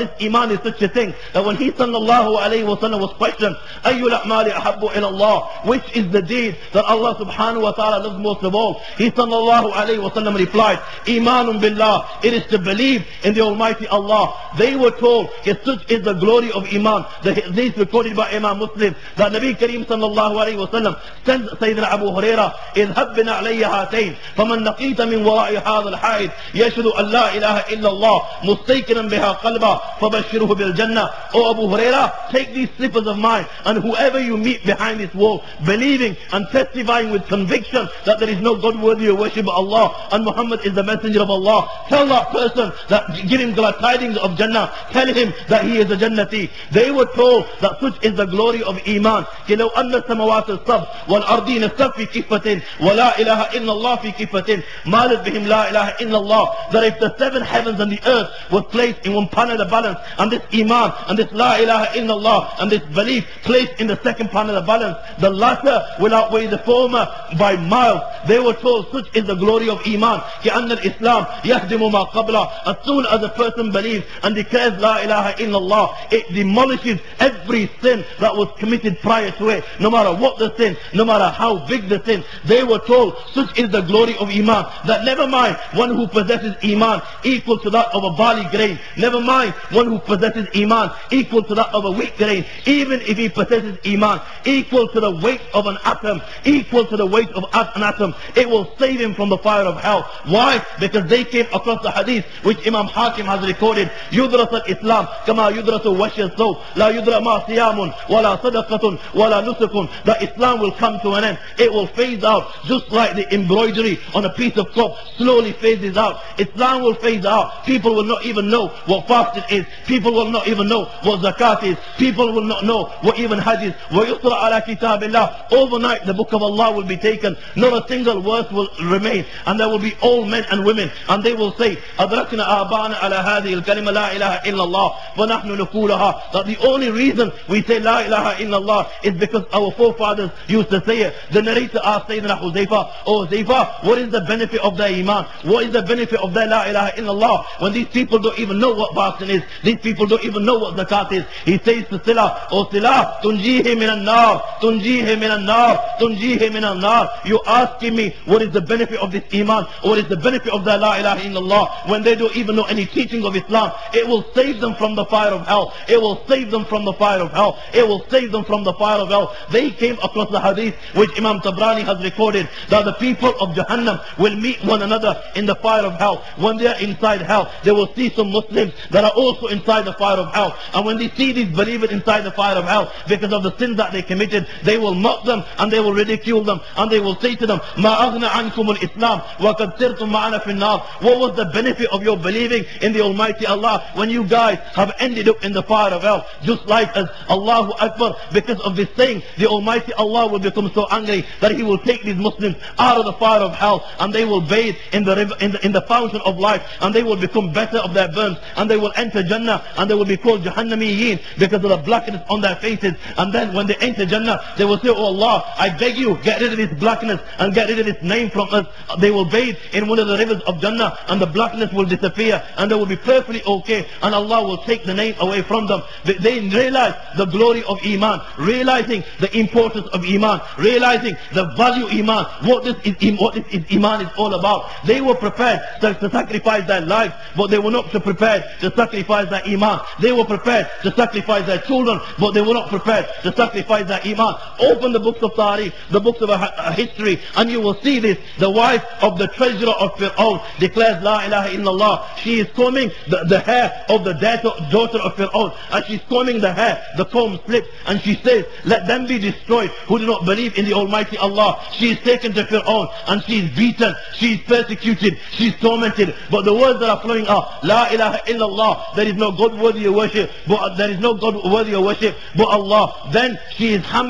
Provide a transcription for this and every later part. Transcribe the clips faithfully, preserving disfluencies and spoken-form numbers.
this iman is such a thing that when he sallallahu alayhi wa sallam was questioned, Ayyul a'mali ahabbu ila Allah, which is the deed that Allah subhanahu wa ta'ala loves most of all? He sallallahu alayhi wa sallam replied, Imanun billah, it is to believe in the Almighty Allah. They were told, such is the glory of iman. The hadith recorded by Imam Muslim, that Nabi Kareem sallallahu alayhi wa sallam sends Sayyidina Abu Hurairah, اذهب بنا علي هاتين فمن لقيت من وراء هذا الحائط يشهد أن لا إله إلا الله مستيقنا بها قلبا فبشره بالجنة. Oh Abu Hurairah, take these slippers of mine, and whoever you meet behind this wall, believing and testifying with conviction that there is no God worthy of worship but Allah, and Muhammad is the messenger of Allah, tell that person that, give him glad tidings of Jannah, tell him that he is a Jannati. They were told that such is the glory of iman. لو أن السماوات السبع والأرضين السبع في كفة ولا إله إلا الله في كفة مالت بهم لا إله إلا الله. That if the seven heavens and the earth was placed in one pan of the balance, and this iman and this la ilaha illallah and this belief placed in the second pan of the balance, the latter will outweigh the former by miles. They were told such is the glory of iman. كأن الإسلام يهدم ما قبله. As soon as a person believes and declares la ilaha illallah, it demolishes every sin that was committed prior to it, no matter what the sin, no matter how big the sin. They were told such is the glory of iman, that never mind one who possesses iman equal to that of a barley grain, never mind one who possesses iman equal to that of a wheat grain, even if he possesses iman equal to the weight of an atom, equal to the weight of an atom, it will save him from the fire of hell. Why? Because they came across the hadith which Imam Hakim has recorded, يدرس الإسلام كما يدرس وش الثوب لا يدرى ما صيام ولا صدقة ولا نسك. That Islam will come to an end, it will phase out just like the embroidery on a piece of cloth slowly phases out. Islam will phase out. People will not even know what fasting is. People will not even know what zakat is. People will not know what even hajj is. وَيُطْرَ عَلَى كِتَابِ اللَّهِ. Overnight the book of Allah will be taken. Not a single word will remain. And there will be old men and women, and they will say, أَدْرَكْنَا آبَانَ عَلَى هَذِهِ الْكَلِمَةِ لَا إِلَهَ إِلَّا اللَّهِ وَنَحْنُ نَقُولُهَا. That the only reason we say La ilaha illallah is because our forefathers used to say it. The narrator asked Sayyidina Huzaifa, Oh Huzaifa, what is the benefit of their iman? What is the benefit of their La ilaha illallah? When these people don't even know what fasting is, these people don't even know what zakat is. He says to Sila, Oh Sila, tunjihi min al-nar, tunjihi min al-nar, tunjihi min al-nar. You're asking me what is the benefit of this iman, or what is the benefit of their La ilaha illallah, when they don't even know any teaching of Islam. It will save them from the fire of hell. It will save them from the fire of hell. It will save them from the fire of hell. They came across the hadith which Imam Tabrani has recorded, that the people of Jahannam will meet one another in the fire of hell. When they are inside hell, they will see some Muslims that are also inside the fire of hell. And when they see these believers inside the fire of hell because of the sins that they committed, they will mock them and they will ridicule them, and they will say to them, Ma aghna ankum al-Islam wa qad sirtum ma'ana fi an-nar. What was the benefit of your believing in the Almighty Allah when you guys have ended up in the fire of hell? Just like as Allahu Akbar, because of this saying, the Almighty Allah will become so angry that He will take these Muslims out of the fire of hell, and they will bathe in the river, in the, in the fountain of life, and they will become better of their burns, and they will enter Jannah, and they will be called Jahannamiyin because of the blackness on their faces. And then when they enter Jannah, they will say, Oh Allah, I beg you, get rid of this blackness and get rid of this name from us. They will bathe in one of the rivers of Jannah, and the blackness will disappear, and they will be perfectly okay, and Allah will take the name away from them. They, they realize the glory of Iman, realizing the importance of Iman, realizing the value Iman, what this is, what this is Iman is all about. They were prepared to, to sacrifice their lives, but they were not prepared to sacrifice their Iman. They were prepared to sacrifice their children, but they were not prepared to sacrifice their Iman. Open the books of Tariq, the books of a, a history, and you will see this. The wife of the treasurer of Fir'aun declares La ilaha illallah. She is combing the, the hair of the daughter of Fir'aun. As she's combing the hair, the comb slips, and she says, let them be destroyed who do not believe in the Almighty Allah. She is taken to Fir'aun, and she is beaten, she is persecuted, she is tormented. But the words that are flowing are, La ilaha illallah, there is no God worthy of worship, but there is no God worthy of worship but Allah. Then she is hammered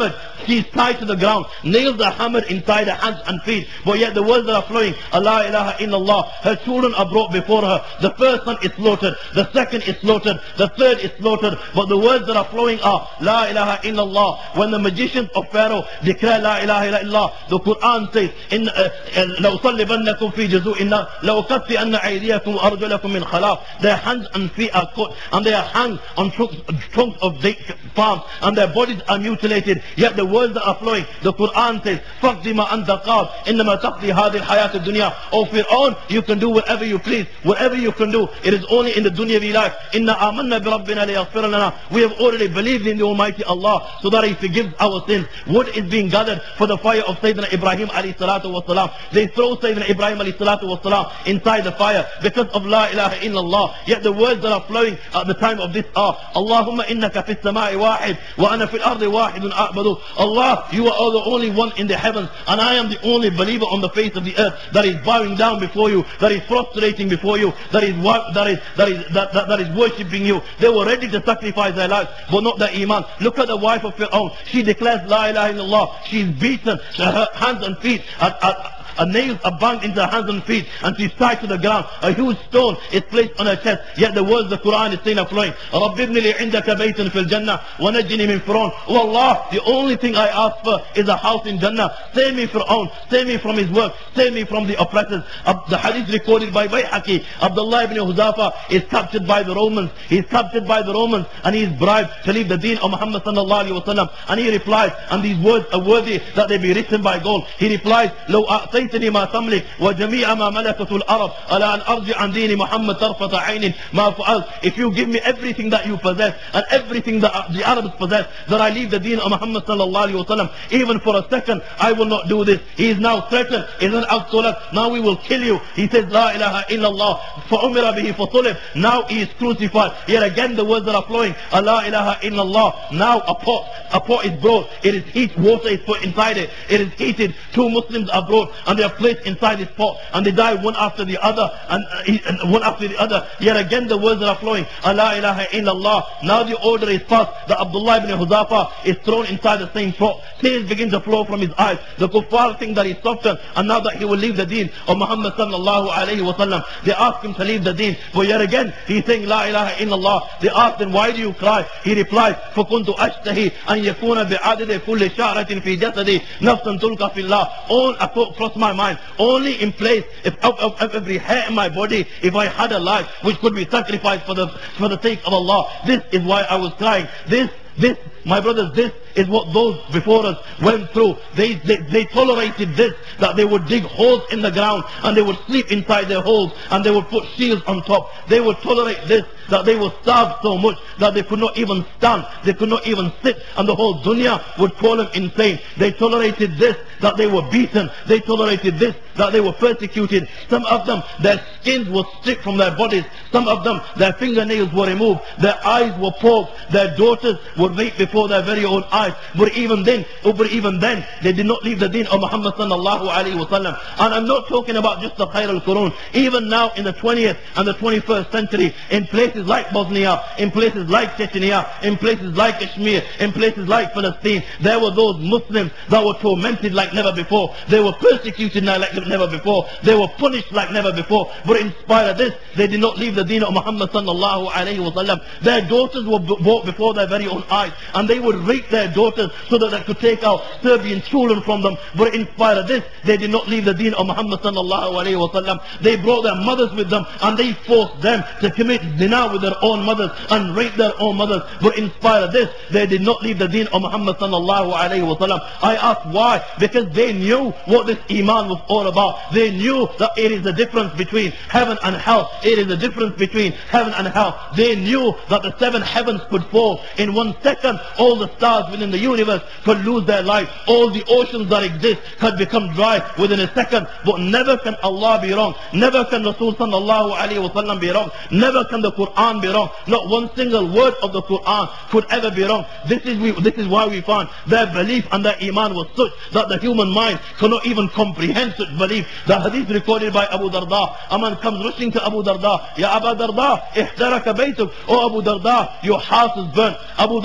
She's tied to the ground. Nails are hammered inside her hands and feet. But yet the words that are flowing, Allah ilaha illallah. Her children are brought before her. The first son is slaughtered. The second is slaughtered. The third is slaughtered. But the words that are flowing are La ilaha illallah. When the magicians of Pharaoh declare La ilaha illallah, the Quran says, in لو صلبنكم في جذوع النار لو قطعن أيديكم وأرجلكم من خلاف. Their hands and feet are cut, and they are hung on trunks, trunks of date palms, and their bodies are mutilated. Yet the words that are flowing, the Quran says, فَقْدِ مَا أَنْتَ قَابْ إِنَّمَا تَقْضِي هَذِي الْحَيَاةِ الدُّنْيَا. O Fir'aun, you can do whatever you please, whatever you can do. It is only in the dunyavi life. إِنَّا آمَنَّا بِرَبِّنَا لِيَغْفِرَ لَنَا. We have already believed in the Almighty Allah so that He forgives our sins. Wood is being gathered for the fire of Sayyidina Ibrahim alayhi salatu wasalam. They throw Sayyidina Ibrahim alayhi salatu wasalam inside the fire because of La ilaha illallah. Yet the words that are flowing at the time of this are Allahumma innaka fis samai wahid wa ana fil ardi wahidun a'badu. Allah, you are the only one in the heavens, and I am the only believer on the face of the earth that is bowing down before you, that is prostrating before you, that is that is that is that, that, that is worshipping you. They were ready to sacrifice their lives, but not their iman. Look at the wife of Fir'aun. She declares La ilaha illallah. She's beaten. Her hands and feet are, are A nails are banged into her hands and feet, and she's tied to the ground. A huge stone is placed on her chest. Yet the words the Quran is saying are flowing. رَبِّ ابْنِ لِي عِنْدَكَ بَيْتًا فِي الْجَنَّةِ وَنَجِّنِي مِنْ فِرْعَوْنَ. Oh Allah, the only thing I ask for is a house in Jannah. Save me Fir'aun. Save me from his work. Save me from the oppressors. The hadith recorded by Bayhaqi, Abdullah ibn Huzafa is captured by the Romans. He is captured by the Romans, and he is bribed to leave the deen of Muhammad sallallahu alayhi wa sallam. And he replies, and these words are worthy that they be written by gold. He replies, لو أعطيتني ما تملك وجميع ما ملكت الأرض ألا أن أرجع عن دين محمد طرفة عين ما فعلت. If you give me everything that you possess and everything that the Arabs possess, that I leave the deen of Muhammad sallallahu alayhi wa sallam, even for a second, I will not do this. He is now threatened. He is an absolute. Now we will kill you. He says La ilaha illallah. فَأُمِرَ بِهِ فَصُلِبْ. Now he is crucified. Yet again the words that are flowing are La ilaha illallah. Now a pot, a pot is brought. It is heat. Water is put inside it. It is heated. Two Muslims are brought, and they are placed inside this pot, and they die one after the other, and, uh, he, and one after the other. Yet again the words that are flowing are La ilaha illallah. Now the order is passed that Abdullah ibn Huzafa is thrown inside the same pot. Tears begin to flow from his eyes. The kuffar think that he's softened, and now that he will leave the deen of Muhammad sallallahu alayhi wa sallam, they ask him to leave the deen. But yet again he's saying La ilaha illallah. They ask him, why do you cry? He replies, فَكُنْتُ أَشْتَهِي أَنْ يَكُونَ بِعَدَدِ كُلِّ شَعْرَةٍ فِي جَسَدِي نَفْسًا تُلْقَى فِي اللَّهِ. All a thought crossed my mind. Only in place if of, of, of every hair in my body, if I had a life which could be sacrificed for the for the sake of Allah. This is why I was crying. This this my brothers, this is what those before us went through. They, they, they tolerated this, that they would dig holes in the ground, and they would sleep inside their holes, and they would put shields on top. They would tolerate this, that they would starve so much that they could not even stand, they could not even sit, and the whole dunya would call them insane. They tolerated this, that they were beaten. They tolerated this, that they were persecuted. Some of them, their skins were stripped from their bodies. Some of them, their fingernails were removed. Their eyes were poked. Their daughters were raped before their very own eyes. But even then, but even then, they did not leave the deen of Muhammad sallallahu alayhi wa sallam. And I'm not talking about just the Khair al-Qurun. Even now in the twentieth and the twenty-first century, in places like Bosnia, in places like Chechnya, in places like Kashmir, in places like Palestine, there were those Muslims that were tormented like never before. They were persecuted like never before. They were punished like never before. But in spite of this, they did not leave the deen of Muhammad sallallahu alayhi wa sallam. Their daughters were brought before their very own eyes, and they would rape their daughters so that they could take out Serbian children from them. But in spite of this, they did not leave the deen of Muhammad sallallahu alayhi wa sallam. They brought their mothers with them, and they forced them to commit zina with their own mothers and rape their own mothers. But in spite of this, they did not leave the deen of Muhammad sallallahu alayhi wa sallam. I ask why? Because they knew what this iman was all about. They knew that it is the difference between heaven and hell. It is the difference between heaven and hell. They knew that the seven heavens could fall in one second. All the stars within the universe could lose their life. All the oceans that exist could become dry within a second. But never can Allah be wrong. Never can Rasul sallallahu alayhi wa sallam be wrong. Never can the Quran be wrong. Not one single word of the Quran could ever be wrong. This is, we, this is why we find their belief and their iman was such that the human mind cannot even comprehend such belief. The hadith recorded by Abu Darda. A man comes rushing to Abu Darda. Ya Abu Darda, ihtaraka baytuk. Oh Abu Darda, your house is burnt. Abu Darda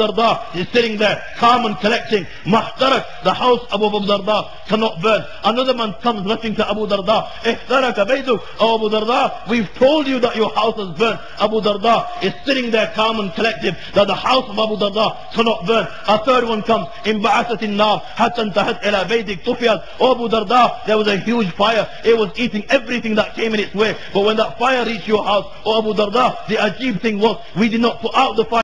Darda is sitting there, calm and collecting. Mahtarak, the house of Abu Darda cannot burn. Another man comes rushing to Abu Darda. Ihtaraka baytuk, oh Abu Darda, we've told you that your house has burnt. Abu Darda is sitting there calm and collective, that the house of Abu Darda cannot burn. A third one comes, Imba'asat in-nar, hatta intahat ila baytik tufiyat. Oh Abu Darda, there was a huge fire. It was eating everything that came in its way. But when that fire reached your house, oh Abu Darda, the ajib thing was, we did not put out the fire.